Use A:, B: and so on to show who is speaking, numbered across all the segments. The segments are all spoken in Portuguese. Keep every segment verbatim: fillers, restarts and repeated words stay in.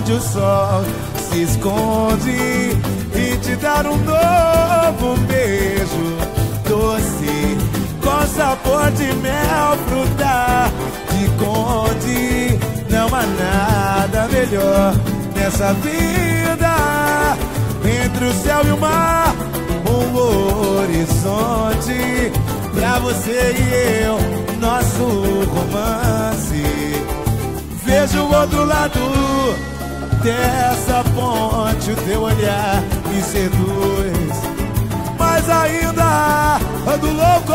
A: onde o sol se esconde e te dar um novo beijo doce com sabor de mel, fruta de conde. Não há nada melhor nessa vida. Entre o céu e o mar, um horizonte pra você e eu, nosso romance. Vejo o outro lado dessa ponte, o teu olhar me seduz, mas ainda ando louco.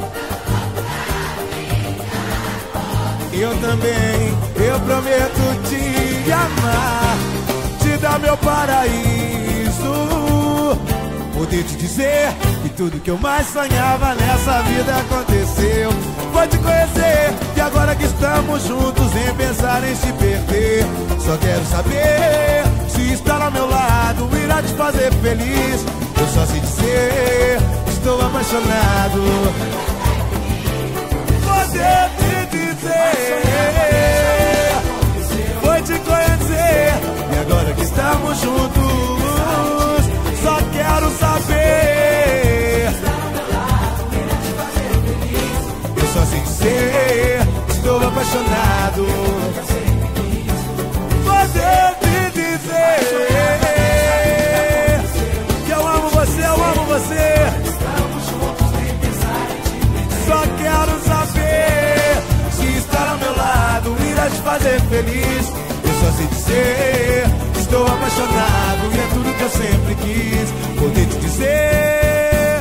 A: Eu também, eu prometo te amar, te dar meu paraíso, poder te dizer que tudo que eu mais sonhava nessa vida aconteceu. Foi te conhecer, e agora que estamos juntos, em pensar em se perder. Só quero saber se estar ao meu lado irá te fazer feliz. Eu só sei dizer, estou apaixonado. Poder te dizer, foi te conhecer, e agora que estamos juntos, só quero saber. Eu só sei dizer, estou apaixonado. Poder te dizer que eu amo você, eu amo você. Só quero saber se estar ao meu lado irá te fazer feliz. Eu só sei dizer, estou apaixonado, e é tudo que eu sempre quis poder te dizer.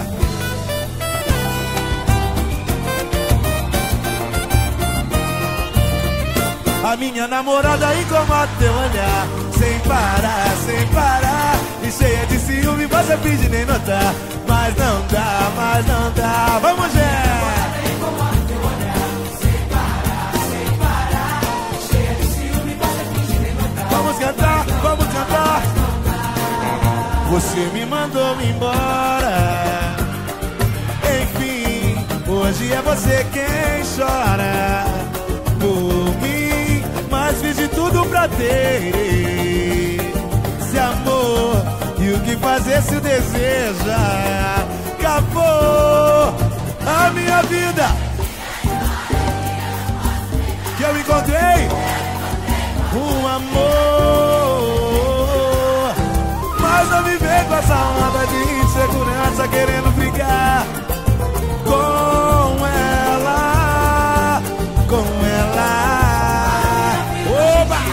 A: A minha namorada incomoda teu olhar, sem parar, sem parar, e cheia de ciúme, você finge nem notar. Mas não dá, mas não dá. Vamos, gente! Vamos cantar, vamos cantar. Você me mandou embora, enfim, hoje é você quem chora por mim, mas fiz de tudo pra ter esse amor. E o que fazer se deseja? Acabou a minha vida, que eu encontrei um amor, mas não me vem com essa onda de insegurança, querendo brigar com ela, com ela. Oba!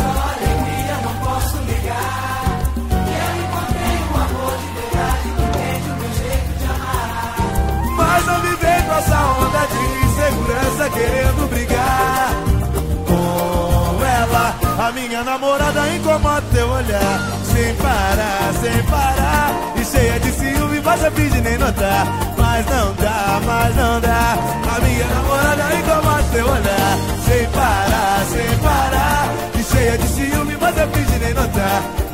A: Mas não me vem com essa onda de insegurança, querendo brigar com ela. A minha namorada incomoda teu olhar, sem parar, sem parar, e cheia de ciúme, você finge nem notar. Mas não dá, mas não dá. A minha namorada incomoda teu olhar, sem parar, sem parar, e cheia de ciúme, você finge nem notar.